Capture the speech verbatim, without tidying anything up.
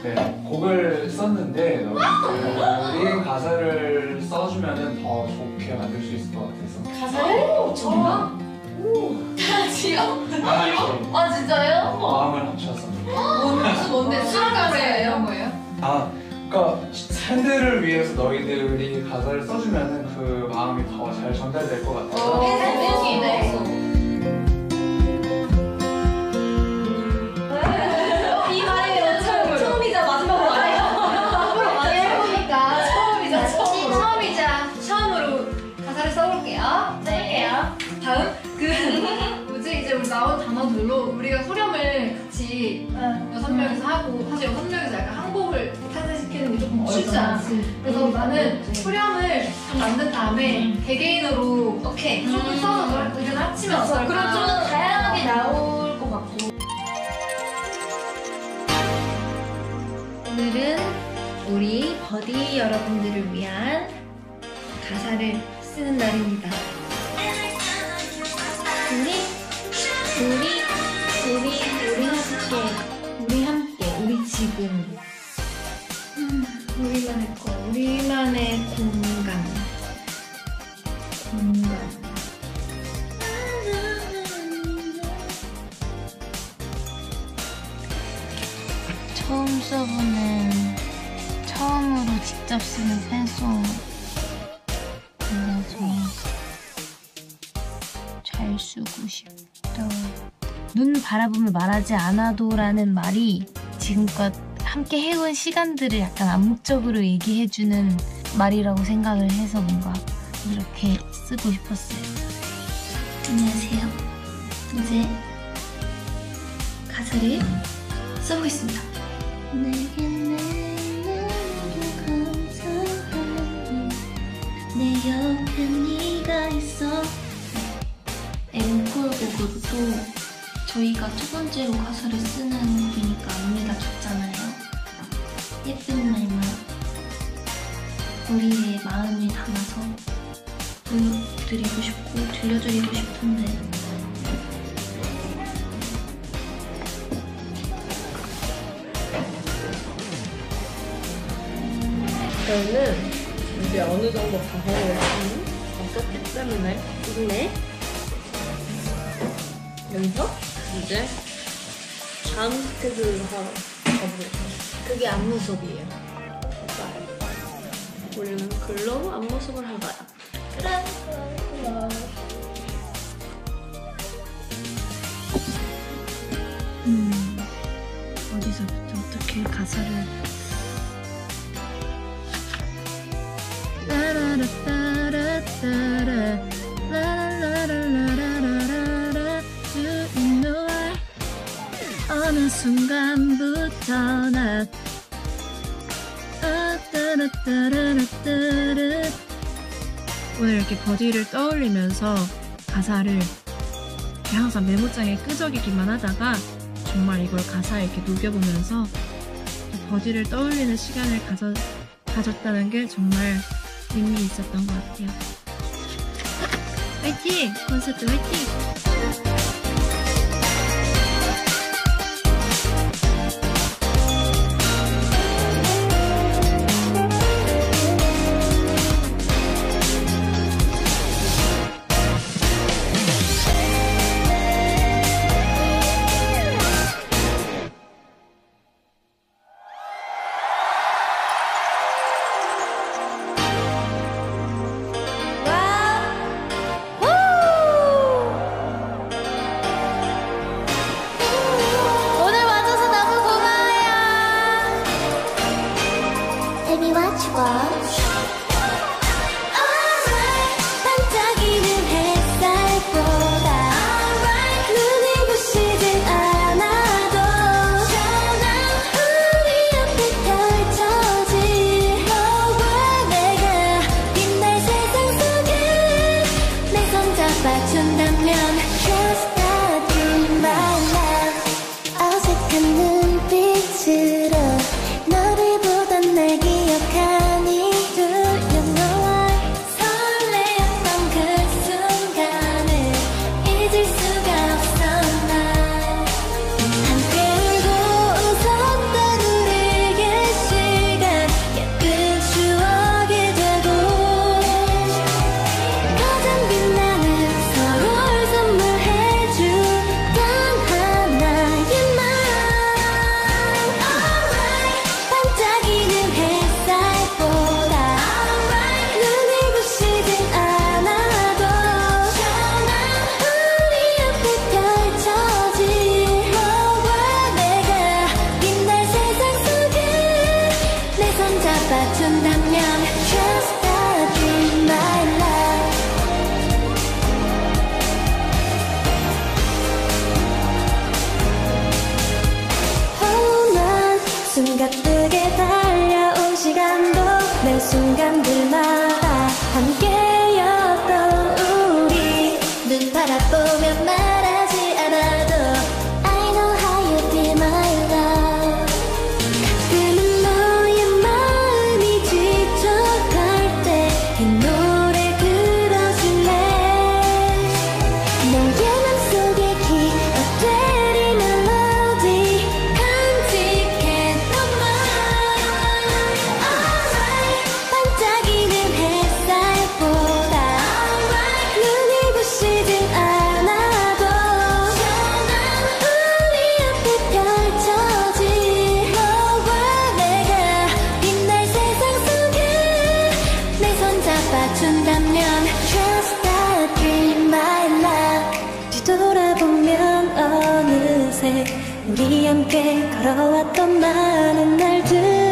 네, 곡을 썼는데 우리 가사를 써주면은 더 좋게 만들 수 있을 것 같아서. 가사를? 정말? 다지요? 아 진짜요? 마음을 합쳐서. 뭔데? 뭔데? 술 가사 이런 거예요? 아, 그러니까 팬들을 위해서 너희들이 가사를 써주면은 그 마음이 더 잘 전달될 것 같아서. 팬들이 다음 그 뭐지 이제 우리 나온 단어들로 우리가 후렴을 같이 응. 여섯 명이서 하고 사실 여섯 명이서 약간 한 곡을 탄생시키는 게 조금 어렵잖아. 그래서 나는 후렴을 좀 만든 다음에 응. 개개인으로 오케이 춤을 써서 의견을 합치면 어떨까? 그럼 좀 다양하게 나올 것 같고. 오늘은 우리 버디 여러분들을 위한 가사를 쓰는 날입니다. 우리, 우리, 우리, 우리 함께, 우리 함께, 우리 지금 음, 우리만의 거, 우리만의 공간 공간 처음 써보는, 처음으로 직접 쓰는 팬송 그래서 잘 쓰고 싶다. 눈 바라보며 말하지 않아도 라는 말이 지금껏 함께 해온 시간들을 약간 암묵적으로 얘기해주는 말이라고 생각을 해서 뭔가 이렇게 쓰고 싶었어요. 안녕하세요. 이제 가사를 써보겠습니다. 내겐 내 너무도 감사하니 내 옆에 네가 있어. 앵콜곡으로도 저희가 첫 번째로 가사를 쓰는 곡이니까 언니가 줬잖아요. 예쁜 말만 우리의 마음을 담아서 보여드리고 싶고 들려드리고 싶은데 저는 이제 어느 정도 가사를 썼기 때문에 네. 여기서 이제 다음 스케줄을 하러 가보겠습니다. 그게 안무 수업이에요. 우리는 글로 앞모습을 할 거야. 그래. 음, 어디서부터 어떻게 가사를 라라라따라따라 라라라라라라라라 Do you know why? 어느 순간부터 나 따라따라따라따라 오늘 이렇게 버디를 떠올리면서 가사를 이렇게 항상 메모장에 끄적이기만 하다가 정말 이걸 가사에 이렇게 녹여보면서 버디를 떠올리는 시간을 가져, 가졌다는 게 정말 의미 있었던 것 같아요. 화이팅! 콘서트 화이팅! 함께 울고 웃었던 우리에게 우리 함께 걸어왔던 많은 날들